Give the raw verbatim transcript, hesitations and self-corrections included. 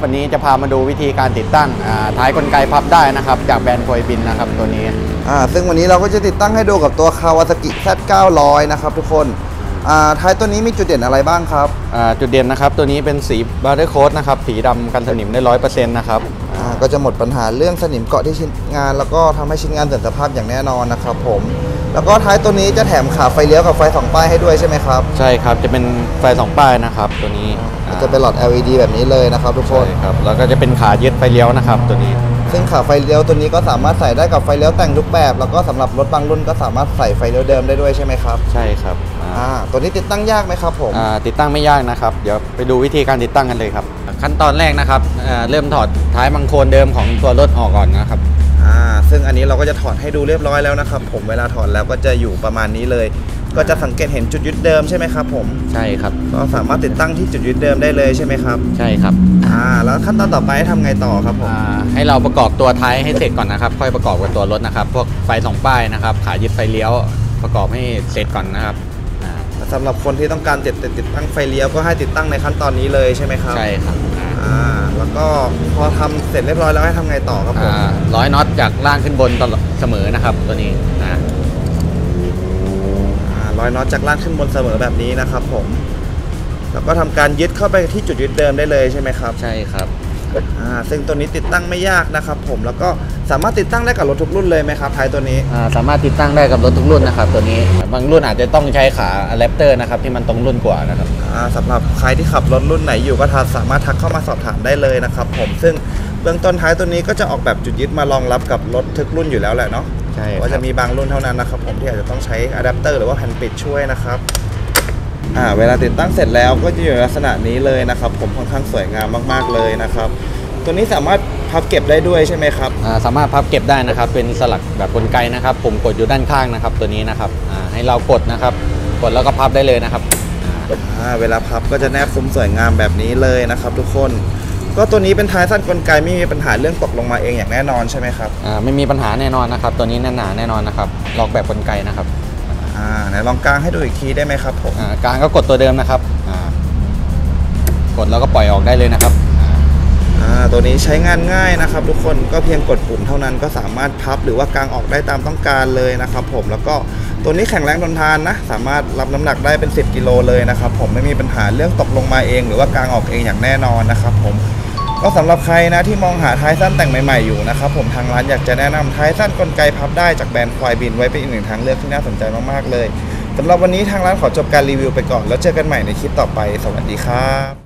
วันนี้จะพามาดูวิธีการติดตั้งท้ายกลไกพับได้นะครับจากแบรนด์โคยบินนะครับตัวนี้อ่าซึ่งวันนี้เราก็จะติดตั้งให้ดูกับตัว Kawasaki แซด เก้าร้อย นะครับทุกคนอ่าท้ายตัวนี้มีจุดเด่นอะไรบ้างครับอ่าจุดเด่นนะครับตัวนี้เป็นสีบาร์เดอร์โค้ดนะครับสีดำกันสนิมได้ ร้อยเปอร์เซ็นต์ นะครับอ่าก็จะหมดปัญหาเรื่องสนิมเกาะที่ชิ้นงานแล้วก็ทำให้ชิ้นงานเสื่อมสภาพอย่างแน่นอนนะครับผมแล้วก็ท้ายตัวนี้จะแถมขาไฟเลี้ยวกับไฟสองป้ายให้ด้วยใช่ไหมครับใช่ครับจะเป็นไฟสองป้ายนะครับตัวนี้จะเป็นหลอด แอล อี ดี แบบนี้เลยนะครับทุกคนใช่ครับแล้วก็จะเป็นขายึดไฟเลี้ยวนะครับตัวนี้ซึ่งขาไฟเลี้ยวตัวนี้ก็สามารถใส่ได้กับไฟเลี้ยวแต่งทุกแบบแล้วก็สำหรับรถบางรุ่นก็สามารถใส่ไฟเลี้ยวเดิมได้ด้วยใช่ไหมครับใช่ครับอ่าตัวนี้ติดตั้งยากไหมครับผมอ่าติดตั้งไม่ยากนะครับเดี๋ยวไปดูวิธีการติดตั้งกันเลยครับขั้นตอนแรกนะครับเริ่มถอดท้ายบังโคลนเดิมของตัวรถออกก่อนนะครับอ่าซึ่งอันนี้เราก็จะถอดให้ดูเรียบร้อยแล้วนะครับผมเวลาถอดแล้วก็จะอยู่ประมาณนี้เลยก็จะสังเกตเห็นจุดยึดเดิมใช่ไหมครับผมใช่ครับก็สามารถติดตั้งที่จุดยึดเดิมได้เลยใช่ไหมครับใช่ครับอ่าแล้วขั้นตอนต่อไปทำไงต่อครับผมให้เราประกอบตัวท้ายให้เสร็จก่อนนะครับค่อยประกอบกับตัวรถนะครับพวกไฟสองป้ายนะครับขายึดไฟเลี้ยวประกอบให้เสร็จก่อนนะครับสำหรับคนที่ต้องการติดติดตั้งไฟเลี้ยวก็ให้ติดตั้งในขั้นตอนนี้เลยใช่ไหมครับใช่ครับอ่าแล้วก็พอทำเสร็จเรียบร้อยแล้วให้ทำไงต่อครับผมร้อยน็อตจากล่างขึ้นบนตลอดเสมอนะครับตัวนี้นะร้อยน็อตจากล่างขึ้นบนเสมอแบบนี้นะครับผมแล้วก็ทำการยึดเข้าไปที่จุดยึดเดิมได้เลยใช่ไหมครับใช่ครับอ่าซึ่งตัวนี้ติดตั้งไม่ยากนะครับผมแล้วก็สามารถติดตั้งได้กับรถทุกรุ่นเลยไหมครับท้ายตัวนี้อ่าสามารถติดตั้งได้กับรถทุกรุ่นนะครับตัวนี้บางรุ่นอาจจะต้องใช้ขาอะแดปเตอร์นะครับที่มันตรงรุ่นกว่านะครับอ่าสำหรับใครที่ขับรถรุ่นไหนอยู่ก็สามารถทักเข้ามาสอบถามได้เลยนะครับผมซึ่งเบื้องต้นท้ายตัวนี้ก็จะออกแบบจุดยึดมารองรับกับรถทุกรุ่นอยู่แล้วแหละเนาะใช่ก็จะมีบางรุ่นเท่านั้นนะครับผมที่อาจจะต้องใช้อะแดปเตอร์หรือว่าแผ่นปิดช่วยนะครับอ่าเวลาติดตั้งเสร็จแล้วก็จะอยู่ในลักษณะนี้เลยนะครับผมค่อนข้างสวยงามมากๆเลยนะครับตัวนี้สามารถพับเก็บได้ด้วยใช่ไหมครับอ่าสามารถพับเก็บได้นะครับเป็นสลักแบบกลไกนะครับผมกดอยู่ด้านข้างนะครับตัวนี้นะครับอ่าให้เรากดนะครับกดแล้วก็พับได้เลยนะครับอ่าเวลาพับก็จะแนบซุ้มสวยงามแบบนี้เลยนะครับทุกคนก็ตัวนี้เป็นท้ายสั้นกลไกไม่มีปัญหาเรื่องตกลงมาเองอย่างแน่นอนใช่ไหมครับอ่าไม่มีปัญหาแน่นอนนะครับตัวนี้แน่นหนาแน่นอนนะครับล็อกแบบกลไกนะครับอ่าไหนลองกางให้ดูอีกทีได้ไหมครับผมอ่ากางก็กดตัวเดิมนะครับอ่ากดแล้วก็ปล่อยออกได้เลยนะครับอ่าตัวนี้ใช้งานง่ายนะครับทุกคนก็เพียงกดปุ่มเท่านั้นก็สามารถพับหรือว่ากางออกได้ตามต้องการเลยนะครับผมแล้วก็ตัวนี้แข็งแรงทนทานนะสามารถรับน้ำหนักได้เป็นสิบกิโลเลยนะครับผมไม่มีปัญหาเรื่องตกลงมาเองหรือว่ากางออกเองอย่างแน่นอนนะครับผมก็สำหรับใครนะที่มองหาท้ายสั้นแต่งใหม่ๆอยู่นะครับผมทางร้านอยากจะแนะนำท้ายสั้นกลไกพับได้จากแบรนด์ควายบินไว้เป็นอีกหนึ่งทางเลือกที่น่าสนใจมากๆเลยสำหรับวันนี้ทางร้านขอจบการรีวิวไปก่อนแล้วเจอกันใหม่ในคลิปต่อไปสวัสดีครับ